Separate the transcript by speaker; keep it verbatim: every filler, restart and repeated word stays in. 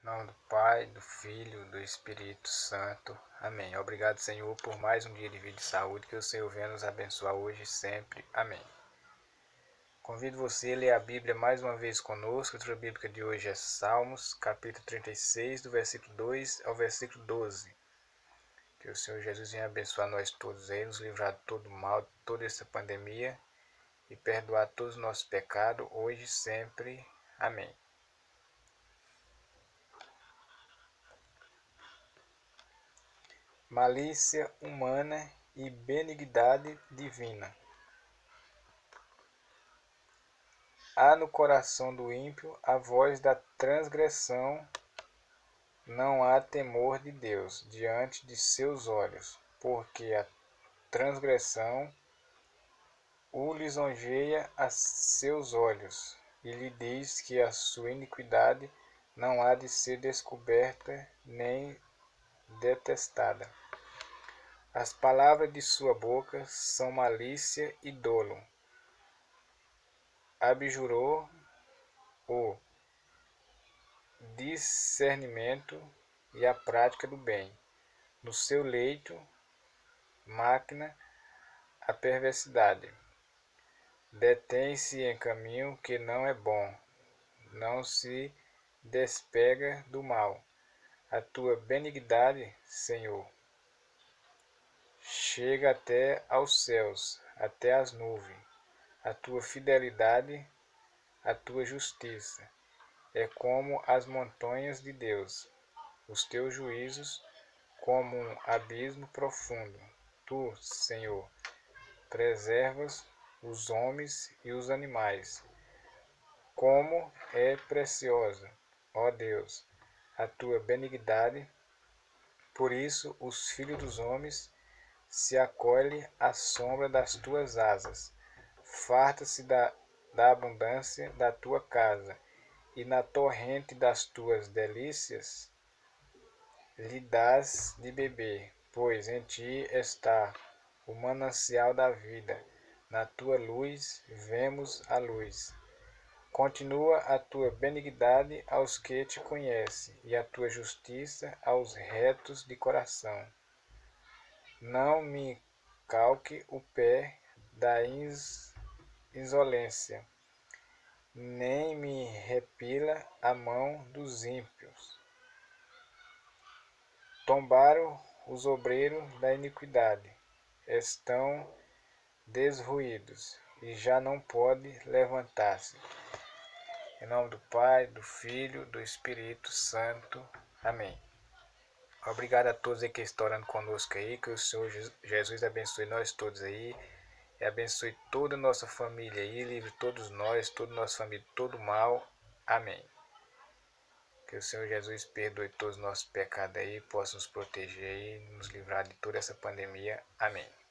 Speaker 1: Em nome do Pai, do Filho, do Espírito Santo. Amém. Obrigado, Senhor, por mais um dia de vida e saúde. Que o Senhor venha nos abençoar hoje e sempre. Amém. Convido você a ler a Bíblia mais uma vez conosco. A leitura bíblica de hoje é Salmos, capítulo trinta e seis, do versículo dois ao versículo doze. Que o Senhor Jesus venha abençoar nós todos aí, nos livrar de todo mal, de toda essa pandemia e perdoar todos os nossos pecados, hoje e sempre. Amém. Malícia humana e benignidade divina. Há no coração do ímpio a voz da transgressão, não há temor de Deus diante de seus olhos, porque a transgressão o lisonjeia a seus olhos, e lhe diz que a sua iniquidade não há de ser descoberta nem detestada. As palavras de sua boca são malícia e dolo. Abjurou o discernimento e a prática do bem. No seu leito, máquina a perversidade. Detém-se em caminho que não é bom. Não se despega do mal. A tua benignidade, Senhor, chega até aos céus, até as nuvens. A tua fidelidade, a tua justiça, é como as montanhas de Deus. Os teus juízos, como um abismo profundo. Tu, Senhor, preservas os homens e os animais. Como é preciosa, ó Deus, a tua benignidade. Por isso os filhos dos homens se acolhem à sombra das tuas asas. Farta-se da, da abundância da tua casa, e na torrente das tuas delícias lhe dás de beber, pois em ti está o manancial da vida. Na tua luz vemos a luz. Continua a tua benignidade aos que te conhecem, e a tua justiça aos retos de coração. Não me calque o pé da insolência, nem me repila a mão dos ímpios. Tombaram os obreiros da iniquidade, estão desruídos, e já não pode levantar-se. Em nome do Pai, do Filho, do Espírito Santo. Amém. Obrigado a todos aí que estão orando conosco aí, que o Senhor Jesus abençoe nós todos aí, e abençoe toda a nossa família aí, livre todos nós, toda a nossa família, todo mal. Amém. Que o Senhor Jesus perdoe todos os nossos pecados aí, possa nos proteger aí, nos livrar de toda essa pandemia. Amém.